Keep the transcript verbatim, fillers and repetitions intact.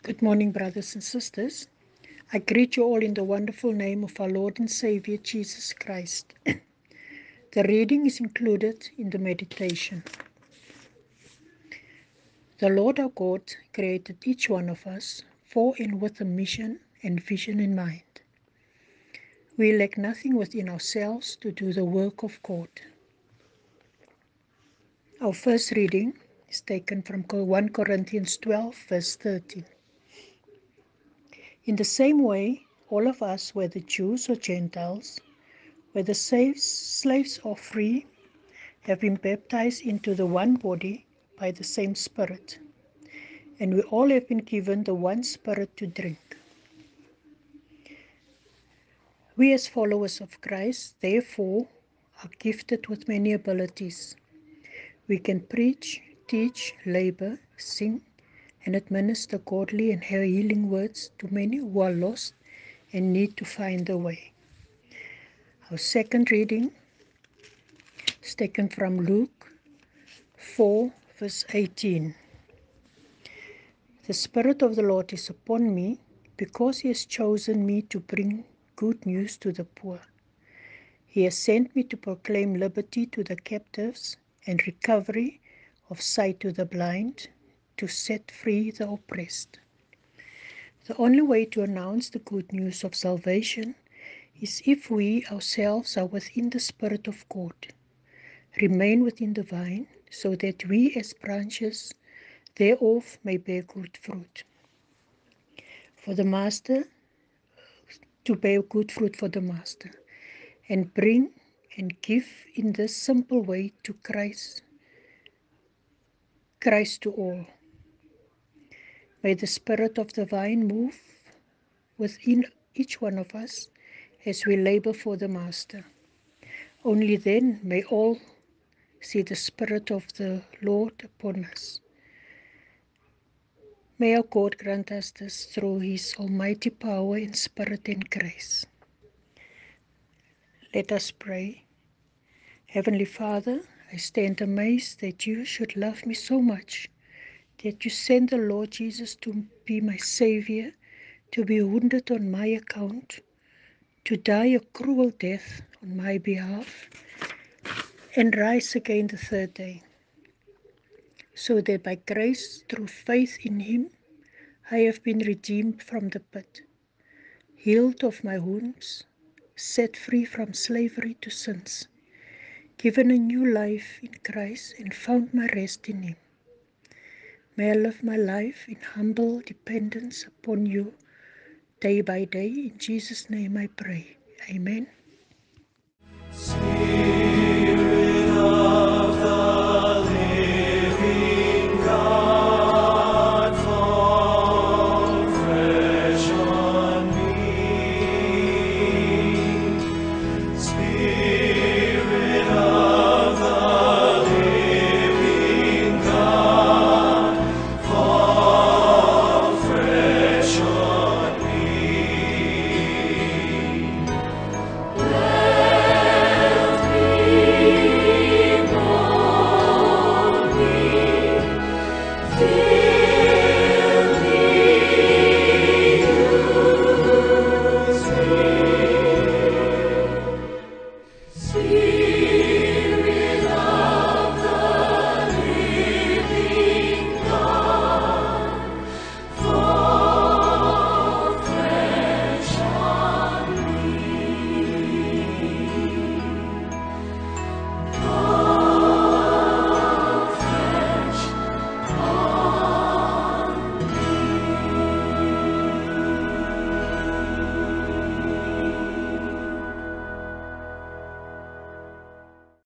Good morning, brothers and sisters. I greet you all in the wonderful name of our Lord and Savior Jesus Christ. The reading is included in the meditation. The Lord our God created each one of us for and with a mission and vision in mind. We lack nothing within ourselves to do the work of God. Our first reading is taken from First Corinthians twelve, verse thirteen. In the same way, all of us, whether Jews or Gentiles, whether slaves or free, have been baptized into the one body by the same Spirit, and we all have been given the one Spirit to drink. We as followers of Christ, therefore, are gifted with many abilities. We can preach, teach, labor, sing, and administer godly and healing words to many who are lost and need to find the way. Our second reading is taken from Luke four, verse eighteen. The Spirit of the Lord is upon me, because He has chosen me to bring good news to the poor. He has sent me to proclaim liberty to the captives and recovery of sight to the blind, to set free the oppressed. The only way to announce the good news of salvation is if we ourselves are within the Spirit of God, remain within the vine, so that we as branches thereof may bear good fruit. For the Master, to bear good fruit for the Master, and bring and give in this simple way to Christ, Christ to all. May the Spirit of the vine move within each one of us as we labor for the Master. Only then may all see the Spirit of the Lord upon us. May our God grant us this through His almighty power and Spirit and grace. Let us pray. Heavenly Father, I stand amazed that you should love me so much, that you sent the Lord Jesus to be my Savior, to be wounded on my account, to die a cruel death on my behalf, and rise again the third day, so that by grace, through faith in Him, I have been redeemed from the pit, healed of my wounds, set free from slavery to sins, given a new life in Christ, and found my rest in Him. May I live my life in humble dependence upon you day by day. In Jesus' name I pray. Amen.